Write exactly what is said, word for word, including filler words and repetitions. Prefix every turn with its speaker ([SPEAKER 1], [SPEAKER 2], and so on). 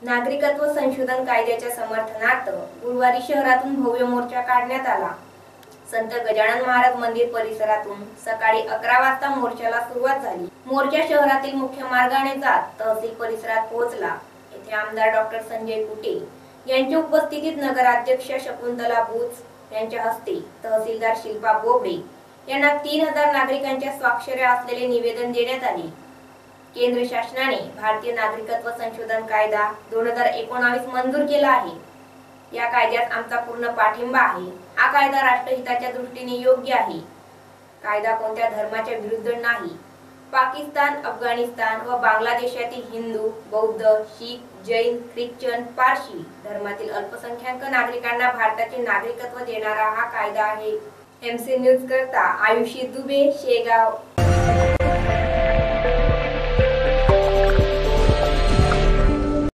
[SPEAKER 1] नागरिकत्व संशोधन कायद्याच्या समर्थनार्थ गुरुवारी शहरातून भव्य मोर्चा काढण्यात आला। संत गजानन महाराज मंदिर परिसरातून सकाळी अकरा वाजता मोर्चाला सुरुवात झाली। मोर्चा शहरातील मुख्य मार्गाने जात तहसील परिसरात पोहोचला। येथे आमदार डॉक्टर संजय कुटे यांच्या उपस्थितीत नगराध्यक्ष शकुंतला बुच यांच्या हस्ते तहसीलदार शिल्पा बोबडे यांना तीन हजार नागरिकांच्या स्वाक्षऱ्या असलेले निवेदन देण्यात आले। केंद्र शासनाने भारतीय नागरिकत्व संशोधन कायदा दोन हजार एकोणावीस मंजूर केला आहे। या कायद्यात आमचा पूर्ण पाठिंबा आहे। हा कायदा राष्ट्रहिताच्या दृष्टीने योग्य आहे। कायदा कोणत्या धर्माच्या विरुद्ध नाही। पाकिस्तान, अफगाणिस्तान व बांगलादेशातील हिंदू, बौद्ध, शीख, जैन, ख्रिश्चन, पारशी धर्मातील अल्पसंख्याक नागरिकांना भारताचे नागरिकत्व देणारा हा कायदा आहे। एमसी न्यूज करता आयुषी दुबे, शेगाव।